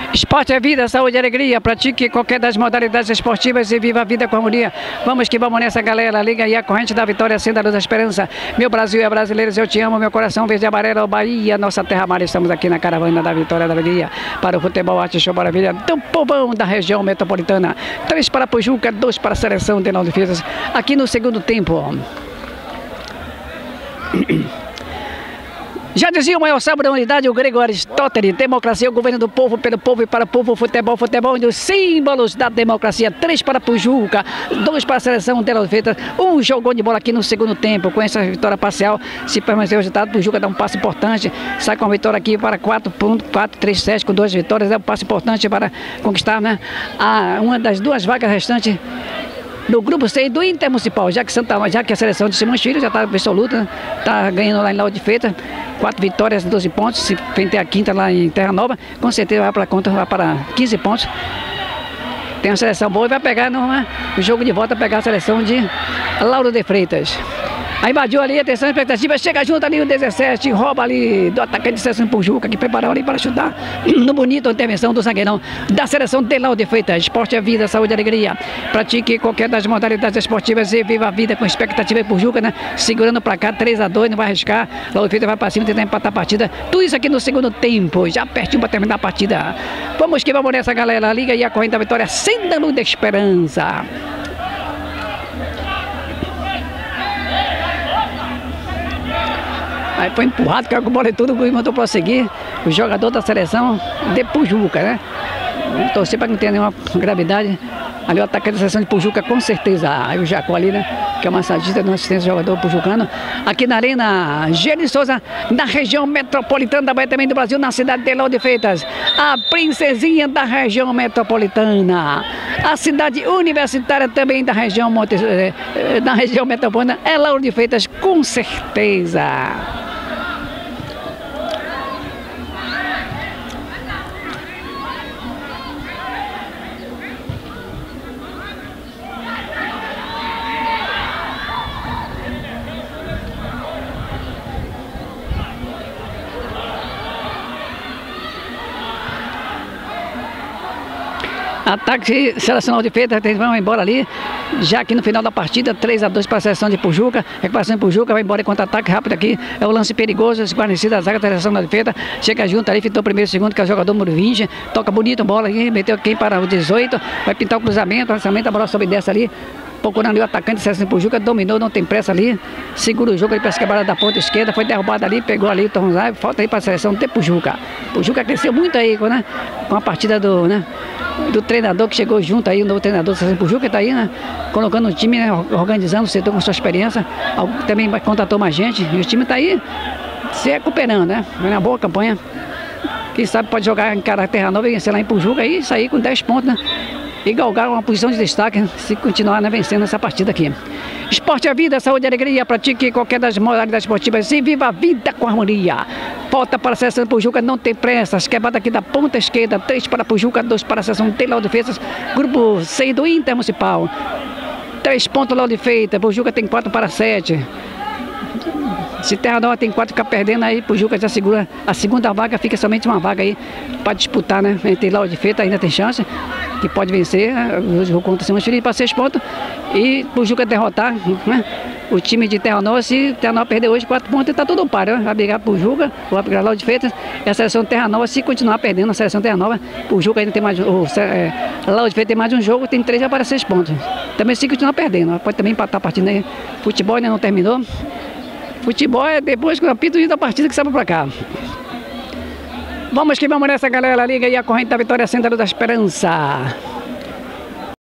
Esporte é vida, saúde e alegria. Pratique qualquer das modalidades esportivas e viva a vida com harmonia. Vamos que vamos nessa, galera. Liga aí a corrente da vitória, acenda a luz da esperança. Meu Brasil é brasileiros, eu te amo. Meu coração verde e amarelo, Bahia, nossa terra amada. Estamos aqui na caravana da vitória da alegria. Para o futebol, arte, show, maravilha do povão da região metropolitana. 3 para Pujuca, 2 para a seleção de Não Defesas. Aqui no segundo tempo. Já dizia o maior sábio da unidade, o grego Aristóteles: democracia, o governo do povo, pelo povo e para o povo. Futebol, futebol, um dos símbolos da democracia. 3 para Pujuca, 2 para a seleção de Não Defesas. Um jogou de bola aqui no segundo tempo. Com essa vitória parcial, se permanecer o resultado, Pujuca dá um passo importante. Sai com a vitória aqui para 4.437 com 2 vitórias. É um passo importante para conquistar, né, uma das 2 vagas restantes no grupo C do Intermunicipal, já que a seleção de Simões Filho já está absoluta, está ganhando lá em Lauro de Freitas, 4 vitórias, 12 pontos, se enfrentar a quinta lá em Terra Nova, com certeza vai para a conta, vai para 15 pontos. Tem uma seleção boa e vai pegar no jogo de volta, pegar a seleção de Lauro de Freitas. Aí invadiu ali, atenção, expectativa, chega junto ali o 17, rouba ali do atacante de seleção Pujuca, que preparou ali para chutar no bonito intervenção do zagueirão da seleção de Lauro de Freitas. Esporte é vida, saúde e alegria. Pratique qualquer das modalidades esportivas e viva a vida com expectativa em Pujuca, né? Segurando para cá, 3-2, não vai arriscar. Lauro de Freitas vai para cima, tentar empatar a partida. Tudo isso aqui no segundo tempo, já pertinho para terminar a partida. Vamos que vamos nessa, galera. Liga aí a corrente da vitória, acenda a luz da esperança. Aí foi empurrado, caiu com a bola e tudo, e mandou prosseguir o jogador da seleção de Pujuca, né? Vamos torcer para que não tenha nenhuma gravidade. Ali o atacante da seleção de Pujuca, com certeza. Aí o Jacó ali, né? Que é uma massagista do assistência do jogador pujucano. Aqui na Arena Gênio Souza, na região metropolitana da Bahia, também do Brasil, na cidade de Lauro de Freitas. A princesinha da região metropolitana. A cidade universitária também da região, da região metropolitana é Lauro de Freitas, com certeza. Ataque selecional de Freitas, vão embora ali, já aqui no final da partida, 3-2 para a seleção de Pujuca. Recuperação de Pujuca, vai embora em contra-ataque rápido aqui. É o lance perigoso, esguarnecido da zaga da seleção de Freitas. Chega junto ali, fintou o primeiro e segundo, que é o jogador Murvinge. Toca bonito a bola aqui, meteu quem para o 18. Vai pintar o cruzamento, a bola sobe e desce ali. Procurando ali o atacante da seleção de Pujuca, dominou, não tem pressa ali. Segura o jogo ali para essa quebrada da ponta esquerda. Foi derrubado ali, pegou ali o Tornozai. Falta aí para a seleção de Pujuca. Pujuca cresceu muito aí, né? Com a partida do treinador que chegou junto aí, o novo treinador da seleção de Pujuca, está aí, né? Colocando o time, né? Organizando o setor com sua experiência. Também contratou mais gente. E o time está aí se recuperando, né? Foi uma boa campanha. Quem sabe pode jogar em Terra Nova e vencer lá em Pujuca e sair com 10 pontos, né? E galgar uma posição de destaque se continuar, né, vencendo essa partida aqui. Esporte é vida, saúde e alegria. Pratique qualquer das modalidades esportivas e viva a vida com harmonia. Volta para a seleção de Pujuca, não tem pressa. Quebrada aqui da ponta esquerda, 3 para Pujuca, 2 para a seleção de Lauro de Freitas. Grupo C do Intermunicipal. 3 pontos Lauro de Freitas, Pujuca tem 4 para 7. Se Terra Nova tem 4, fica perdendo, aí Pujuca já segura a segunda vaga, fica somente uma vaga aí para disputar, né? Entre Lauro de Freitas ainda tem chance, que pode vencer, o jogo contra o Simões Filho para 6 pontos e Pujuca derrotar, né, o time de Terra Nova. Se Terra Nova perder hoje 4 pontos, está tudo par, né? Vai brigar Pujuca, vai brigar Lauro de Freitas, e a seleção de Terra Nova, se continuar perdendo a seleção de Terra Nova, Pujuca ainda tem mais, Lauro de Freitas tem mais um jogo, tem 3 já para 6 pontos. Também se continuar perdendo, pode também empatar a partida aí. Futebol ainda não terminou. Futebol é depois que o apito da partida que sabe pra cá. Vamos que vamos nessa, galera. Liga aí a corrente da vitória, acenda a luz da esperança.